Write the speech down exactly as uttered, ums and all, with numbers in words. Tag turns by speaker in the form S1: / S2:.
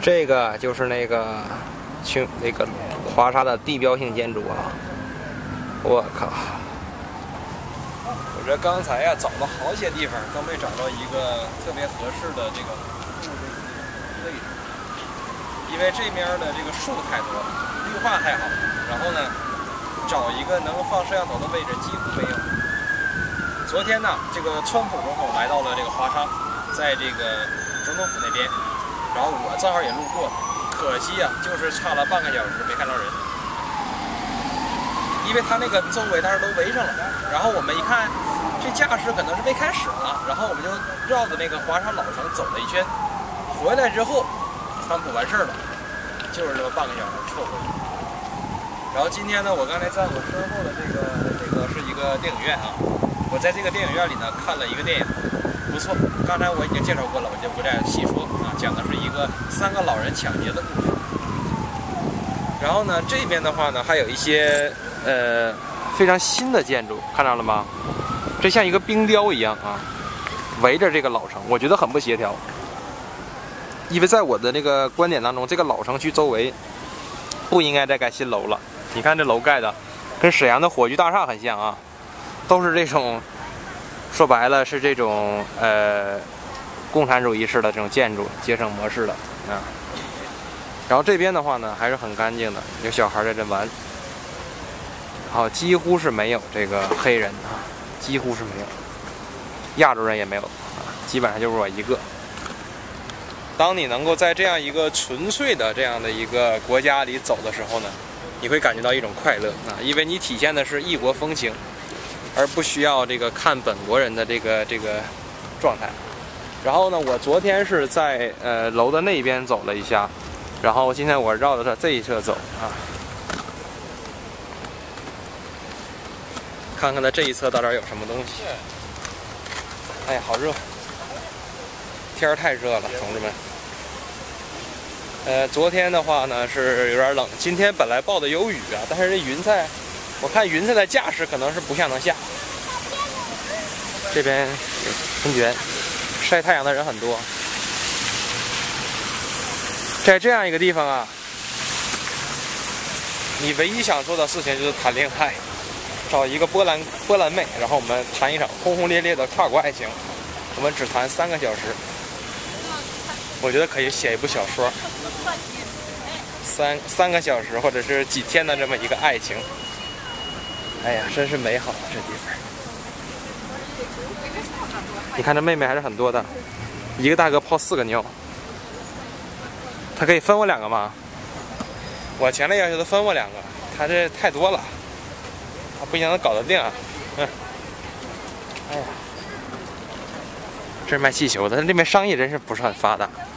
S1: 这个就是那个去那个华沙的地标性建筑啊！我靠！我这刚才呀、啊、找了好些地方，都没找到一个特别合适的这个位置，因为这边的这个树太多了，绿化太好，然后呢，找一个能放摄像头的位置几乎没有。昨天呢，这个川普总统来到了这个华沙，在这个总统府那边，然后我正好也路过，可惜啊，就是差了半个小时没看到人，因为他那个周围大家都围上了，然后我们一看，这架势可能是没开始呢，然后我们就绕着那个华沙老城走了一圈，回来之后，川普完事儿了，就是这么半个小时错过去。然后今天呢，我刚才在我身后的这个这个是一个电影院啊。我在这个电影院里呢看了一个电影，不错。刚才我已经介绍过了，我就不再细说啊。讲的是一个三个老人抢劫的故事。然后呢，这边的话呢，还有一些呃非常新的建筑，看到了吗？这像一个冰雕一样啊，围着这个老城，我觉得很不协调。因为在我的那个观点当中，这个老城区周围不应该再盖新楼了。你看这楼盖的，跟沈阳的火炬大厦很像啊。都是这种，说白了是这种呃共产主义式的这种建筑，节省模式的啊。然后这边的话呢还是很干净的，有小孩在这玩。然后几乎是没有这个黑人啊，几乎是没有，亚洲人也没有啊，基本上就是我一个。当你能够在这样一个纯粹的这样的一个国家里走的时候呢，你会感觉到一种快乐啊，因为你体现的是异国风情。而不需要这个看本国人的这个这个状态。然后呢，我昨天是在呃楼的那边走了一下，然后今天我绕着这一侧走啊，看看它这一侧到底有什么东西。哎呀，好热，天儿太热了，同志们。呃，昨天的话呢是有点冷，今天本来报的有雨啊，但是这云彩。我看云彩的架势可能是不像能下。这边喷泉，晒太阳的人很多。在这样一个地方啊，你唯一想做的事情就是谈恋爱，找一个波兰波兰妹，然后我们谈一场轰轰烈烈的跨国爱情。我们只谈三个小时，我觉得可以写一部小说。三三个小时或者是几天的这么一个爱情。哎呀，真是美好这地方！你看这妹妹还是很多的，一个大哥泡四个妞，他可以分我两个吗？我强烈要求他分我两个，他这太多了，他不一定能搞得定啊。嗯，哎呀，这是卖气球的，这边商业真是不是很发达。